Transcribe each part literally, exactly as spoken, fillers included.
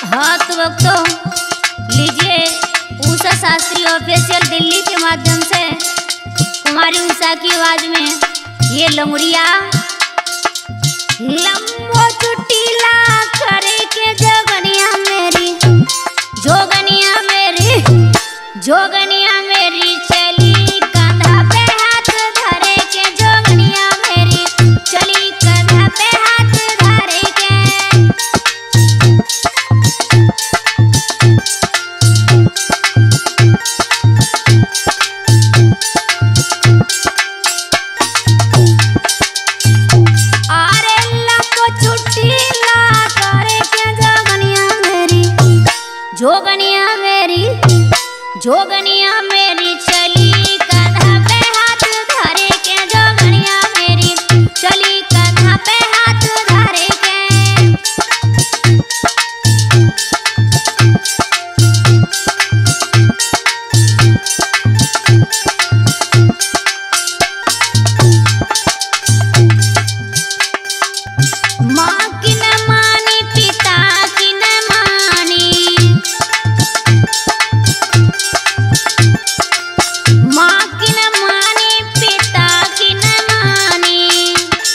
हाँ तो भक्तों लीजिए उषा शास्त्री ऑफिशियल दिल्ली के माध्यम से कुमारी उषा की आवाज में ये लंगड़िया लंबो चुटीला करे के जोगनिया मेरी जोगनिया मेरी जोगनिया मेरी चली कंधा पे हाथ धरे के जोगनिया मेरी चली कंधा पे हाथ धरे के। अरे लंबो चुटीला करे के जोगनिया मेरी जोगनिया मेरी जोगनिया मेरी चली कंधा पे हाथ धरे के जोगनिया मेरी चली कंधा पे हाथ धरे के। माँ की न मानी पिता की न मानी माँ की न मानी पिता की न मानी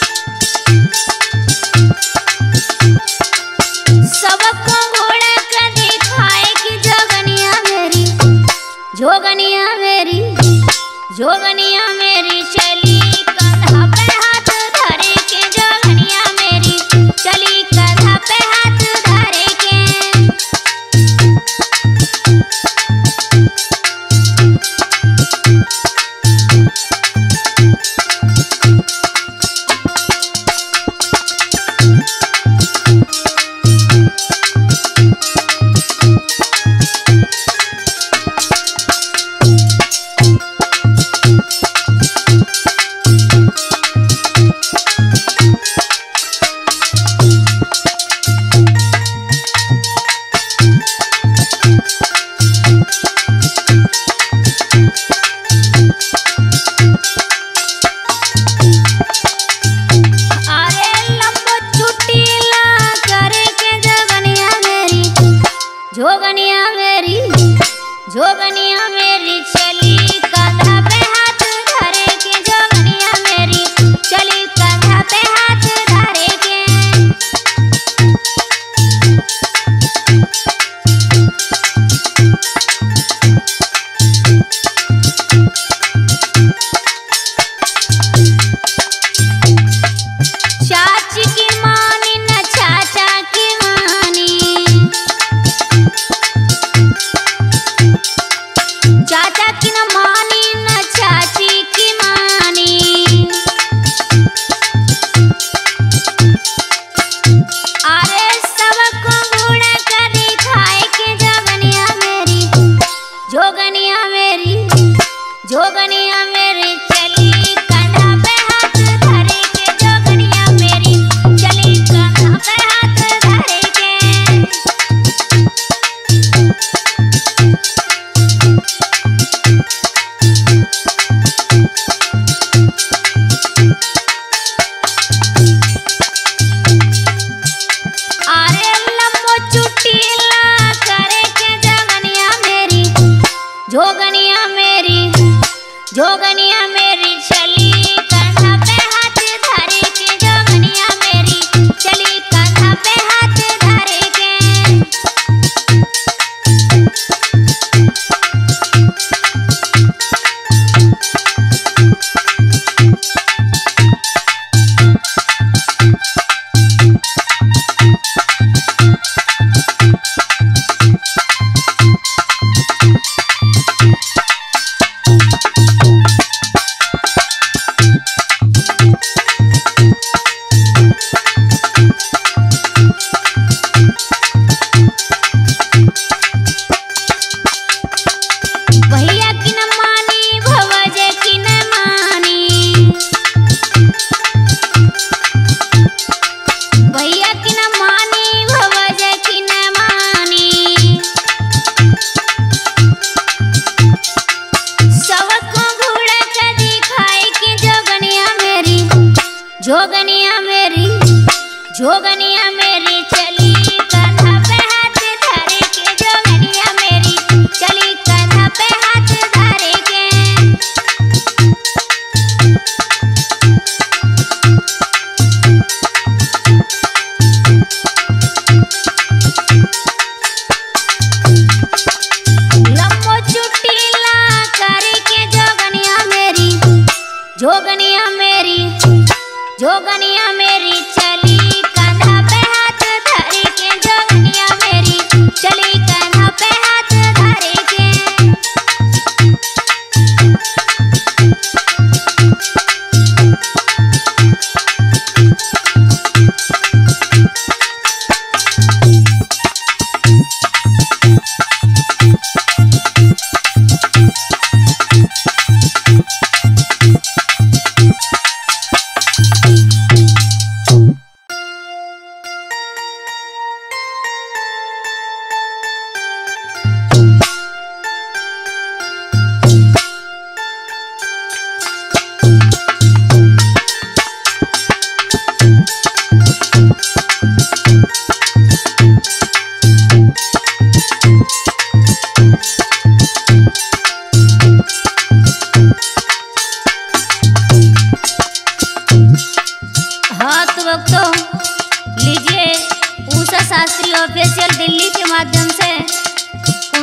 सबको घोड़ा का दिखाए कि जोगनिया मेरी जोगनिया मेरी जोगनिया मेरी चली कंधा पे हाथ धरे के जोगनिया मेरी चली कंधा पे हाथ धरे के। जोगनिया मेरी जोगनिया मेरी चली कंधा पे हाथ धरे के जोगनिया मेरी चली कंधा पे हाथ धरे के। चाची की मानी न चाचा की मानी चाचा की न माँ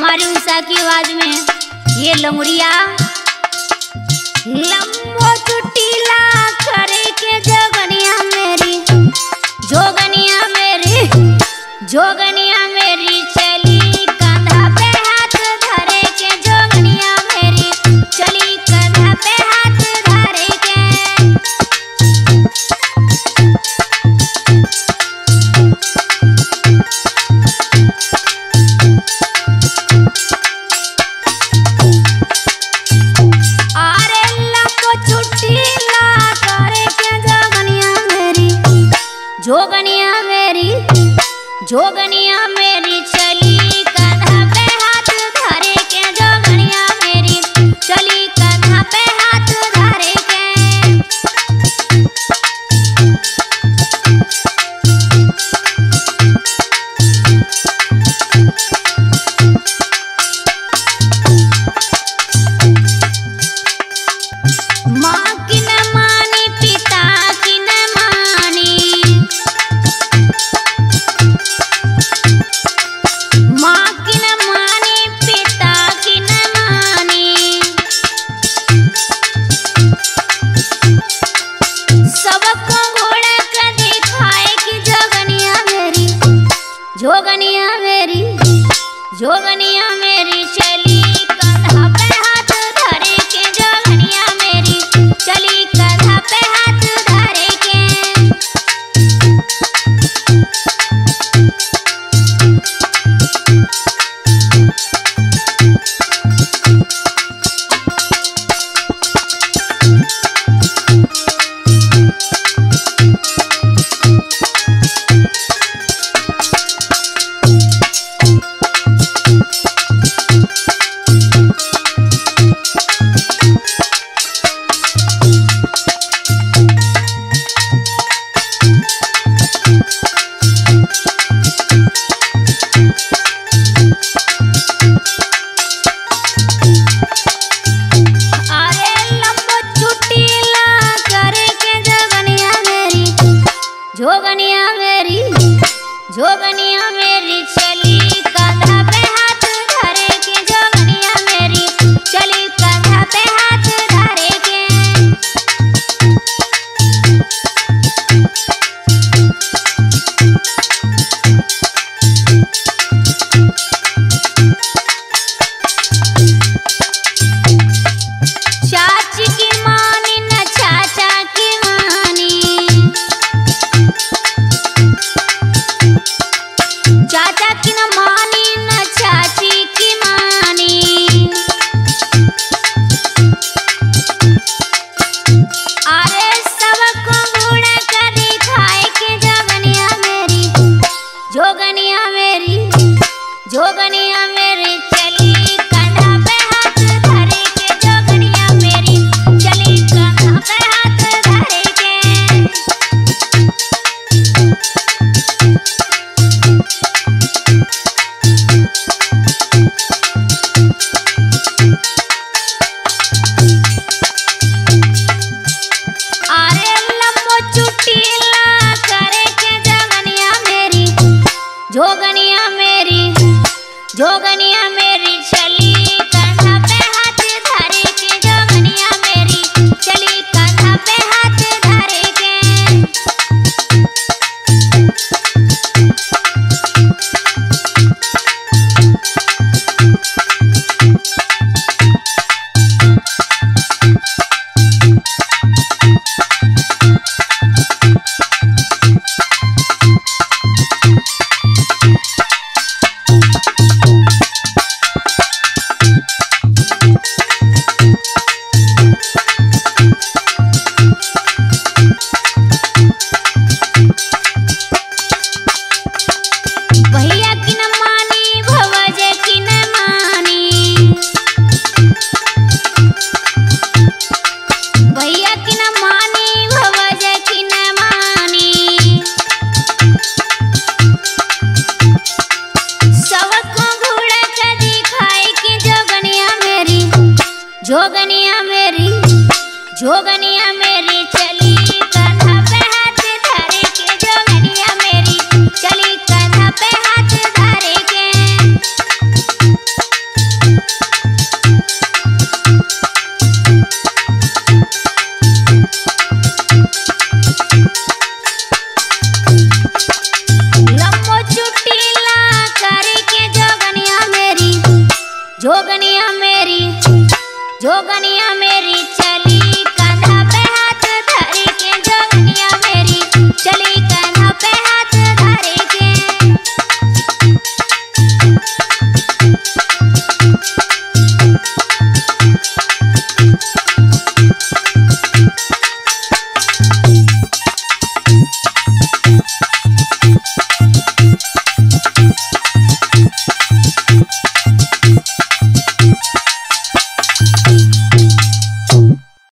हमारी उषा की आवाज में ये लंगुरिया। लंबो चुटीला करे के जोगनिया मेरी, जोगनिया मेरी, जोगनिया मेरी चली कंधा पे हाथ धरे के, जोगनिया मेरी चली कंधा पे हाथ धरे के। अरे लंबो चुटीला करे के जोगनिया मेरी, जोगनिया मेरी, जोगनिया मेरी चली कंधा पे हाथ धरे के, जोगनिया मेरी चली कंधा पे हाथ धरे के। माँ की न मानी, पिता की न मानी, माँ की न मानी, पिता की न मानी। सबको घोड़ा का दिखाए कि जोगनिया मेरी, जोगनिया मेरी, जोगनिया मेरी चली कंधा पे हाथ धरे के, जोगनिया मेरी चली कंधा पे हाथ धरे के। अरे लंबो चुटीला करे के जोगनिया मेरी, जोगनिया मेरी, जोगनिया मेरी चली कंधा पे हाथ धरे के, जोगनिया मेरी चली कंधा पे हाथ धरे के। चाची की मानी न चाचा की मानी, चाचा की न मानी न चाची की मानी। अरे सबको घोड़ा का दिखाए के, जोगनिया मेरी, जोगनिया मेरी, जोगनिया मेरी चली कंधा पे हाथ धरे के, जोगनिया मेरी चली कंधा पे हाथ धरे के। अरे लंबो चुटीला करे के जोगनिया मेरी, जोगनिया मेरी, जोगनिया मेरी चली कंधा पे हाथ धरे के, जोगनिया मेरी चली कंधा पे हाथ धरे के। भैया की न मानी, भवजे की न मानी, भैया की न मानी, भवजे की न मानी। सबको घोड़ा का दिखाए कि जोगनिया मेरी, जोगनिया मेरी, जोगनिया मेरी चली कंधा पे हाथ धरे के, जोगनिया मेरी चली कंधा पे हाथ धरे के। चली